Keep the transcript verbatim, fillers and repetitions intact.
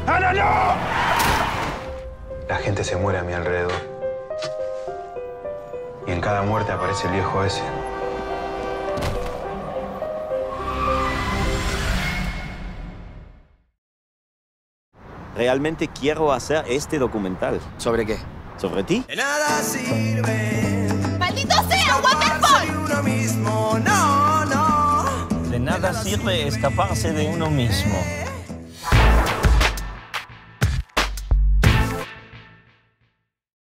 ¡Ana, no! La gente se muere a mi alrededor. Y en cada muerte aparece el viejo ese. Realmente quiero hacer este documental. ¿Sobre qué? ¿Sobre ti? De nada sirve. ¡Maldito sea, Waterfall! Uno mismo, no, no. De nada sirve escaparse de uno mismo.